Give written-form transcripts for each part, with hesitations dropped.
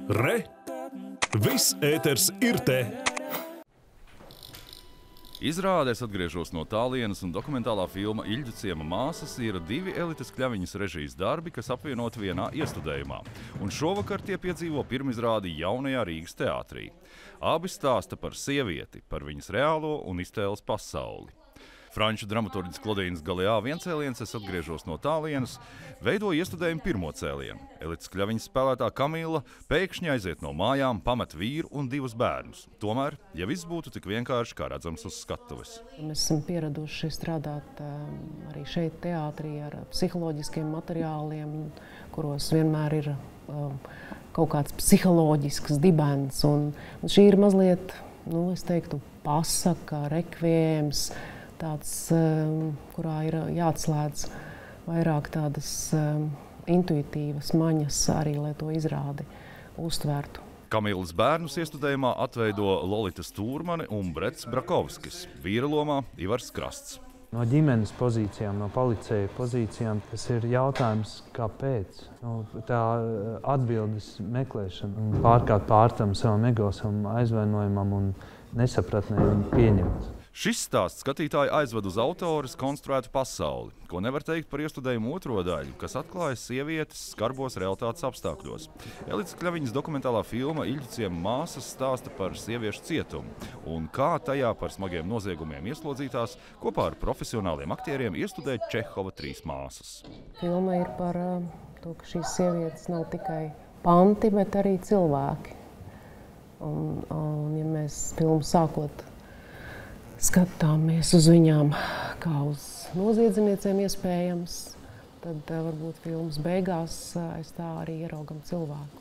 Re! Viss ēters ir te! Izrādē es atgriežos no tālienes, un dokumentālā filma Iļģu ciema māsas ir divi Elites Kļaviņas režijas darbi, kas apvienoti vienā iestudējumā. Un šovakar tie piedzīvo pirmizrādi jaunajā Rīgas teātrī. Abi stāsta par sievieti, par viņas reālo un iztēles pasauli. Franču dramaturģis Klodīnas Galijā viencēliens Es atgriežos no tālienes veido iestudējumu pirmo cēlienu. Elites Kļaviņas spēlētā Kamila pēkšņi aiziet no mājām, pamet vīru un divus bērnus. Tomēr, ja viss būtu tik vienkārši, kā redzams uz skatuves. Mēs esam pieraduši strādāt arī šeit teātrī ar psiholoģiskiem materiāliem, kuros vienmēr ir kaut kāds psiholoģisks dibens. Un šī ir mazliet, es teiktu, pasaka, rekviējums, tāds, kurā ir jāatslēdz vairāk tādas intuitīvas maņas arī, lai to izrādi uztvērtu. Kamilas bērnus iestudējumā atveido Lolita Stūrmane un Brets Brakovskis. Vīra lomā Ivars Krasts. No ģimenes pozīcijām, no policija pozīcijām, tas ir jautājums, kāpēc. Tā atbildes meklēšana, pārkāpt pārtam savam ego, savam aizvainojumam un nesapratnē un pieņemt. Šis stāsts skatītāju aizved uz autores konstruētu pasauli, ko nevar teikt par iestudējumu otro daļu, kas atklājas sievietes skarbos realitātes apstākļos. Elites Kļaviņas dokumentālā filma Iļģu ciema māsas stāsta par sieviešu cietumu un kā tajā par smagiem noziegumiem ieslodzītās kopā ar profesionāliem aktieriem iestudē Čehova Trīs māsas. Filma ir par to, ka šīs sievietes nav tikai panti, bet arī cilvēki. Un ja mēs filmu sākot skatāmies uz viņām kā uz noziedzniecēm iespējams, tad varbūt filmas beigās aiz tā arī ieraugam cilvēku.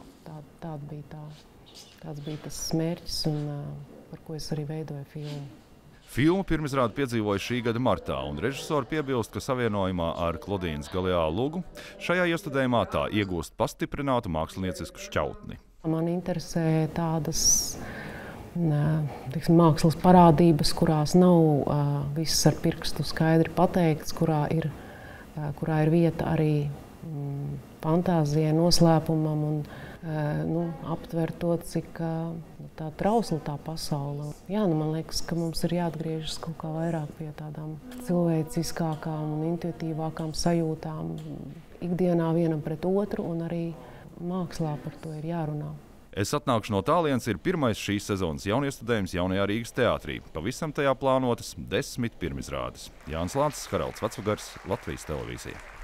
Tāds bija tas mērķis, un par ko es arī veidoju filmu. Filmu pirmizrādi piedzīvoja šī gada martā, un režisori piebilst, ka savienojumā ar Klodīnas Galijā Lugu šajā iestudējumā tā iegūst pastiprinātu māksliniecisku šķautni. Man interesē tādas mākslas parādības, kurās nav viss ar pirkstu skaidri pateikts, kurā ir vieta arī fantāzijai, noslēpumam un aptver to, cik tā trausla tā pasaule. Man liekas, ka mums ir jāatgriežas kaut kā vairāk pie tādām cilvēciskākām un intuitīvākām sajūtām ikdienā vienam pret otru, un arī mākslā par to ir jārunā. Es atnākšu no tālienes ir pirmais šīs sezonas jauniestudējums jaunajā Rīgas teātrī. Pavisam tajā plānotas 10 pirmizrādes. Jānis Lācis, Haralds Vecvagars, Latvijas televīzija.